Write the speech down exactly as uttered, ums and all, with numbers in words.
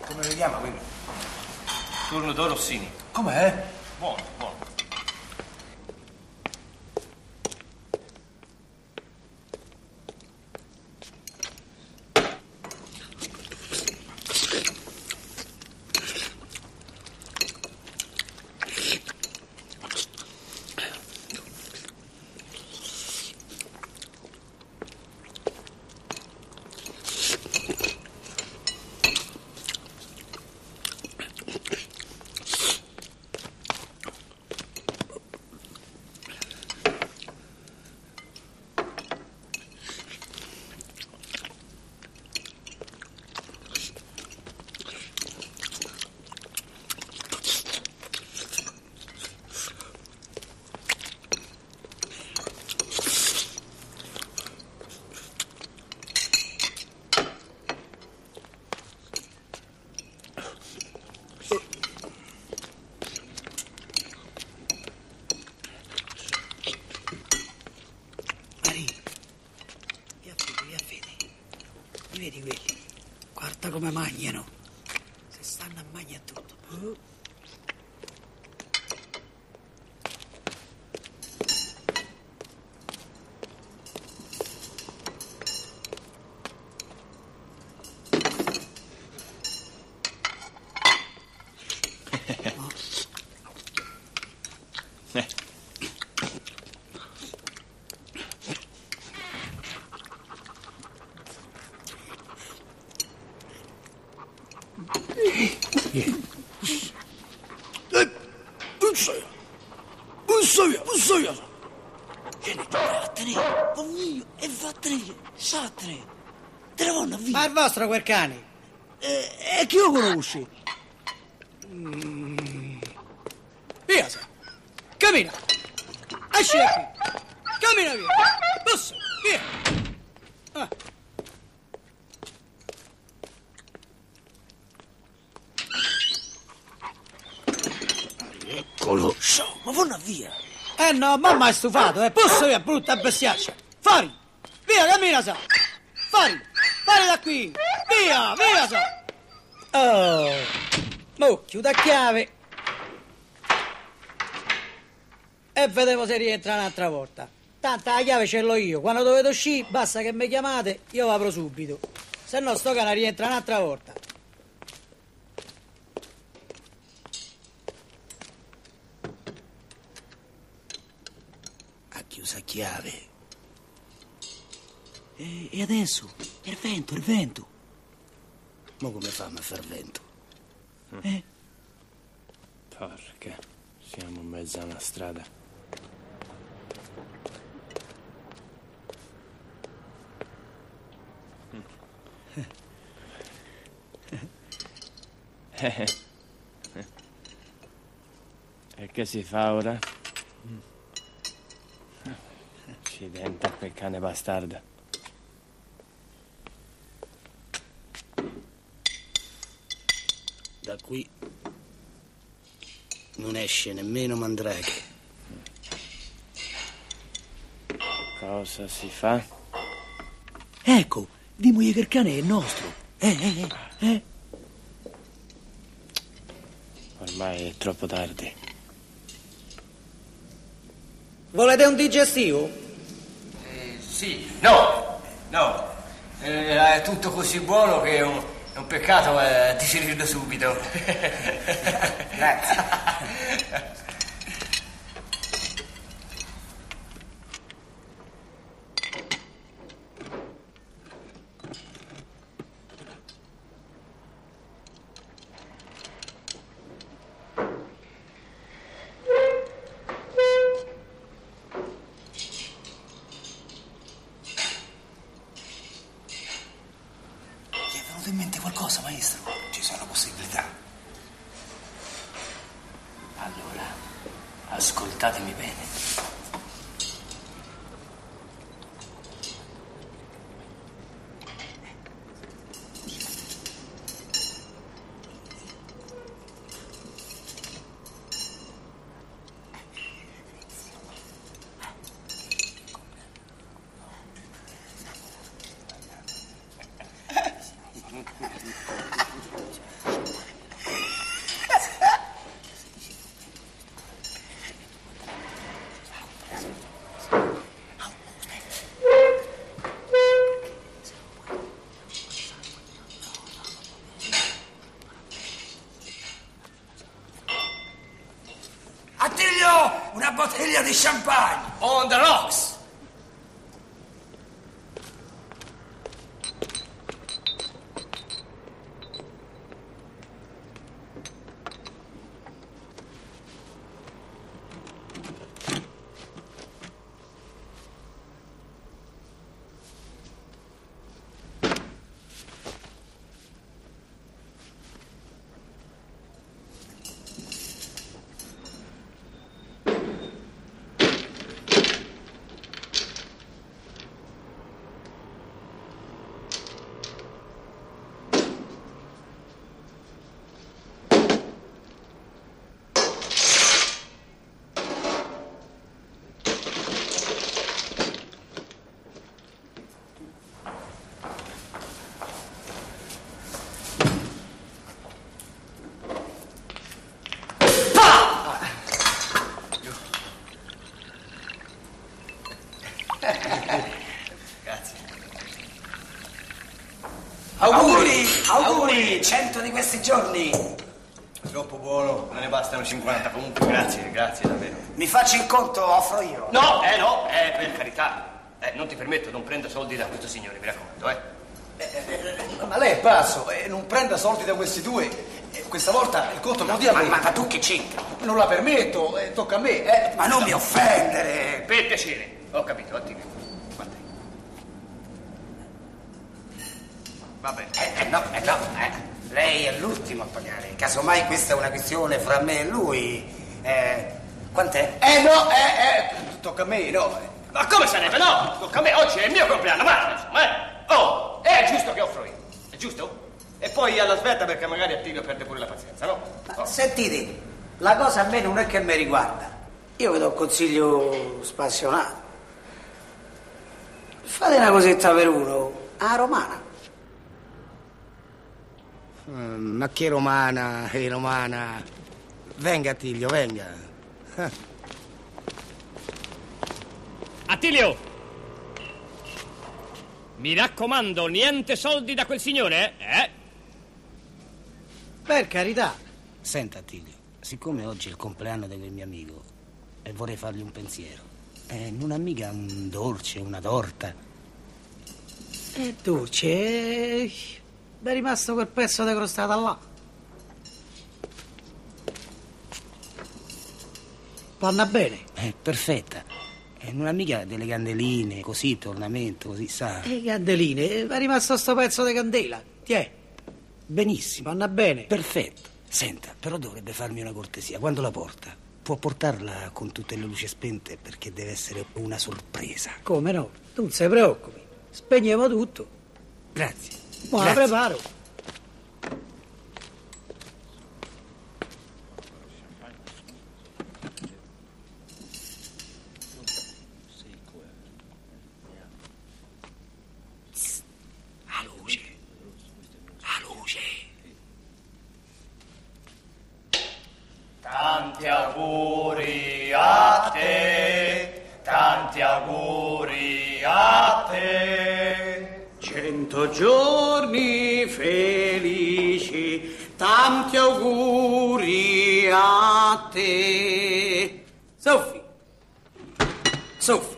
Come lo chiama quello? Turno d'oro Rossini. Com'è? Buono, buono. Vedi quelli? Guarda come mangiano. Se stanno a mangiare tutto. Oh. Bussa via, bussa via. Vieni, vattene, oh mio, e vattene, sattene. Te ne vanno via. Ma è vostro quel cane? E, e chi lo conosci? Mm. Via, sa. Cammina. Esci da qui. Cammina via. Bussa, via. Ah. Eccolo. So, ma vanno via. Eh no, mamma è stufato, eh. Bussa via, brutta bestiaccia. Fuori. Via, cammina, sa. Fuori. Fuori da qui. Via, via, sa. Oh. Mo, chiuda a chiave. E vedevo se rientra un'altra volta. Tanto la chiave ce l'ho io. Quando dovete uscire, basta che mi chiamate, io apro subito. Se no sto cane rientra un'altra volta. Ha chiuso a chiave. E, e adesso? Il vento, il vento. Ma come fa a far vento? Eh? Porca, siamo in mezzo a una strada. E che si fa ora? Accidenti a quel cane bastardo. Da qui non esce nemmeno Mandraghe. Cosa si fa? Ecco, dimogli che il cane è nostro. Eh, eh, eh, eh. Ormai è troppo tardi. Volete un digestivo? Eh, sì, no, no. Eh, è tutto così buono che è un, è un peccato eh, digerirlo subito. Grazie. Ti è venuto in mente qualcosa, maestro? Ci sono possibilità. Allora, ascoltatemi bene. bottiglia di champagne. On the rocks. Auguri, auguri, cento di questi giorni. Troppo buono, me ne bastano cinquanta. Comunque, grazie, grazie davvero. Mi faccio il conto, offro io. No, eh no, eh, per carità. Eh, non ti permetto, non prenda soldi da questo signore, mi raccomando, eh. Eh, eh, ma lei è pazzo, eh, non prenda soldi da questi due. Eh, questa volta il conto me lo dia a Ma, me. ma, ma tu che c'entri? Non la permetto, eh, tocca a me. Eh. Ma non mi offendere. Per piacere, ho capito, ottimo. Guarda. Va bene. Eh, eh, no, eh, no, eh. Lei è l'ultimo a pagare. Casomai questa è una questione fra me e lui. Eh, quant'è? Eh no, eh, eh, tocca a me, no. Ma come sarebbe? No, tocca a me, oggi è il mio compleanno, guarda, insomma, eh. Oh, è giusto che offro io, è giusto? E poi alla svelta perché magari Attilio perde pure la pazienza, no? Ma sentite, la cosa a me non è che mi riguarda. Io vi do un consiglio spassionato. Fate una cosetta per uno, a romana. Mm, ma che romana, che romana. Venga, Attilio, venga. Attilio! Mi raccomando, niente soldi da quel signore, eh? Per carità. Senta, Attilio, siccome oggi è il compleanno di quel mio amico e vorrei fargli un pensiero, eh, non ha mica un dolce, una torta? È dolce. eh, Mi è rimasto quel pezzo di crostata là. Vanno bene. Eh, perfetta. E non ha mica delle candeline, così, ornamento, così, sa? E candeline, mi è rimasto sto pezzo di candela. Tiè, Benissimo. vanno bene. Perfetto. Senta, però dovrebbe farmi una cortesia. Quando la porta, può portarla con tutte le luci spente perché deve essere una sorpresa. Come no? Tu non si preoccupi. Spegniamo tutto. Grazie. Ma la Grazie. preparo. A luce. A luce. Tanti auguri a te, tanti auguri a te. Cento giorni felici, tanti auguri a te. Soffi, Soffi.